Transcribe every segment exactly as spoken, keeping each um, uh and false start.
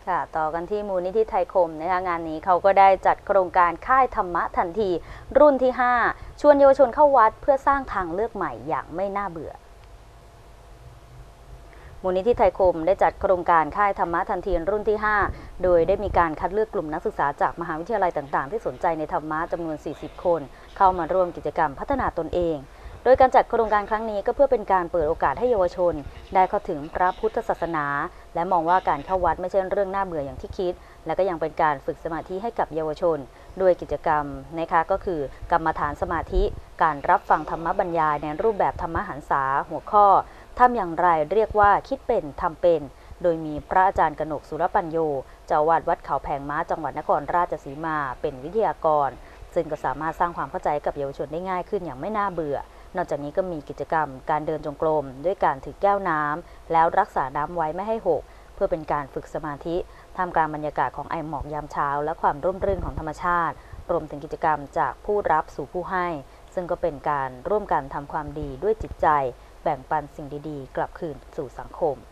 ค่ะต่อกันที่มูลนิธิไทยคมนะคะงานนี้เขาก็ได้จัดโครงการค่ายธรรมะทันทีรุ่นที่ห้าชวนเยาวชนเข้าวัดเพื่อสร้างทางเลือกใหม่อย่างไม่น่าเบื่อมูลนิธิไทยคมได้จัดโครงการค่ายธรรมะทันทีรุ่นที่ห้าโดยได้มีการคัดเลือกกลุ่มนักศึกษาจากมหาวิทยาลัยต่างๆที่สนใจในธรรมะจำนวนสี่สิบคนเข้ามาร่วมกิจกรรมพัฒนาตนเองโดยการจัดโครงการครั้งนี้ก็เพื่อเป็นการเปิดโอกาสให้เยาวชนได้เข้าถึงพระพุทธศาสนาและมองว่าการเข้าวัดไม่ใช่เรื่องน่าเบื่ออย่างที่คิดและก็ยังเป็นการฝึกสมาธิให้กับเยาวชนด้วยกิจกรรมนะคะก็คือกรรมฐานสมาธิการรับฟังธรรมบรรยายในรูปแบบธรรมหันษาหัวข้อทำอย่างไรเรียกว่าคิดเป็นทำเป็นโดยมีพระอาจารย์กนกสุรปัญโยเจ้าอาวาสวัดเขาแผงม้าจังหวัดนครราชสีมาเป็นวิทยากรซึ่งก็สามารถสร้างความเข้าใจกับเยาวชนได้ง่ายขึ้นอย่างไม่น่าเบื่อนอกจากนี้ก็มีกิจกรรมการเดินจงกรมด้วยการถือแก้วน้ำแล้วรักษาน้ำไว้ไม่ให้หกเพื่อเป็นการฝึกสมาธิท่ามกลางบรรยากาศของไอหมอกยามเช้าและความร่มรื่นของธรรมชาติรวมถึงกิจกรรมจากผู้รับสู่ผู้ให้ซึ่งก็เป็นการร่วมกันทำความดีด้วยจิตใจแบ่งปันสิ่งดีๆกลับคืนสู่สังคม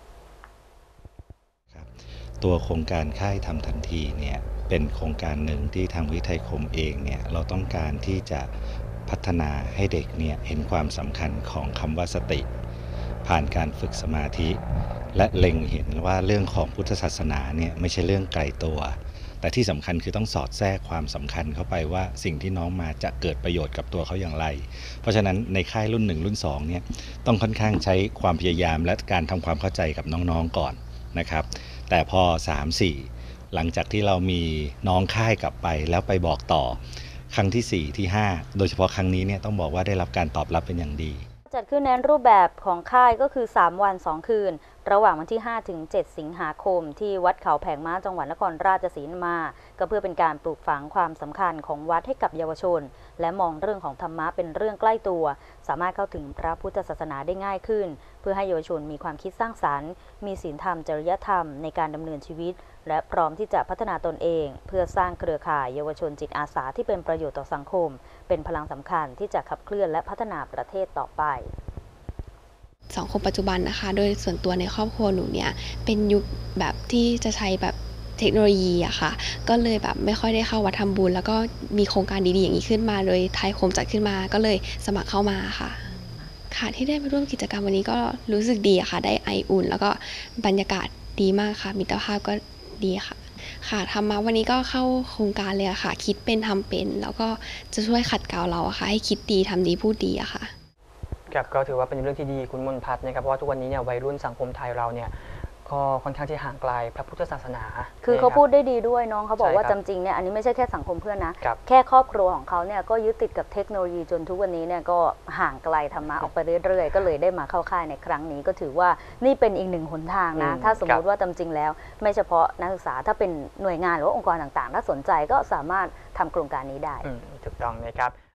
ตัวโครงการค่ายทำทันทีเนี่ยเป็นโครงการหนึ่งที่ทางวิทยคมเองเนี่ยเราต้องการที่จะพัฒนาให้เด็กเนี่ยเห็นความสำคัญของคำว่าสติผ่านการฝึกสมาธิและเล็งเห็นว่าเรื่องของพุทธศาสนาเนี่ยไม่ใช่เรื่องไกลตัวแต่ที่สำคัญคือต้องสอดแทรกความสำคัญเข้าไปว่าสิ่งที่น้องมาจะเกิดประโยชน์กับตัวเขาอย่างไรเพราะฉะนั้นในค่ายรุ่นหนึ่งรุ่นสองเนี่ยต้องค่อนข้างใช้ความพยายามและการทำความเข้าใจกับน้องๆก่อนนะครับแต่พอ สาม สี่ หลังจากที่เรามีน้องค่ายกลับไปแล้วไปบอกต่อครั้งที่ สี่ ที่ ห้า โดยเฉพาะครั้งนี้เนี่ยต้องบอกว่าได้รับการตอบรับเป็นอย่างดีจัดขึ้นในรูปแบบของค่ายก็คือสามวันสองคืนระหว่างวันที่ห้าถึงเจ็ดสิงหาคมที่วัดเขาแผงม้าจังหวัดนครราชสีมาก็เพื่อเป็นการปลูกฝังความสำคัญของวัดให้กับเยาวชนและมองเรื่องของธรรมะเป็นเรื่องใกล้ตัวสามารถเข้าถึงพระพุทธศาสนาได้ง่ายขึ้นเพื่อให้เยาวชนมีความคิดสร้างสรรค์มีศีลธรรมจริยธรรมในการดำเนินชีวิตและพร้อมที่จะพัฒนาตนเองเพื่อสร้างเครือข่ายเยาวชนจิตอาสาที่เป็นประโยชน์ต่อสังคมเป็นพลังสำคัญที่จะขับเคลื่อนและพัฒนาประเทศต่อไปสังคมปัจจุบันนะคะโดยส่วนตัวในครอบครัวหนูเนี่ยเป็นยุคแบบที่จะใช้แบบเทคโนโลยีอะค่ะก็เลยแบบไม่ค่อยได้เข้าวัดทำบุญแล้วก็มีโครงการดีๆอย่างนี้ขึ้นมาโดยไทยคมจัดขึ้นมาก็เลยสมัครเข้ามาค่ะค่ะที่ได้มาร่วมกิจกรรมวันนี้ก็รู้สึกดีอะค่ะได้ไออุ่นแล้วก็บรรยากาศดีมากค่ะมิตรภาพก็ดีค่ะค่ะทำมาวันนี้ก็เข้าโครงการเลยอะค่ะคิดเป็นทำเป็นแล้วก็จะช่วยขัดเกลาเราอะค่ะให้คิดดีทำดีพูดดีอะค่ะครับก็ถือว่าเป็นเรื่องที่ดีคุณมนพัฒน์นะครับเพราะว่าทุกวันนี้เนี่ยวัยรุ่นสังคมไทยเราเนี่ยก็ค่อนข้างที่ห่างไกลพระพุทธศาสนาคือเขาพูดได้ดีด้วยน้องเขาบอกว่าจำจริงเนี่ยอันนี้ไม่ใช่แค่สังคมเพื่อนนะแค่ครอบครัวของเขาเนี่ยก็ยึดติดกับเทคโนโลยีจนทุกวันนี้เนี่ยก็ห่างไกลธรรมะออกไปเรื่อยๆก็เลยได้มาเข้าค่ายในครั้งนี้ก็ถือว่านี่เป็นอีกหนึ่งหนทางนะถ้าสมมติว่าจำจริงแล้วไม่เฉพาะนักศึกษาถ้าเป็นหน่วยงานหรือว่าองค์กรต่างๆถ้าสนใจก็สามารถทำโครงการนี้ได้ถูกต้องนะครับ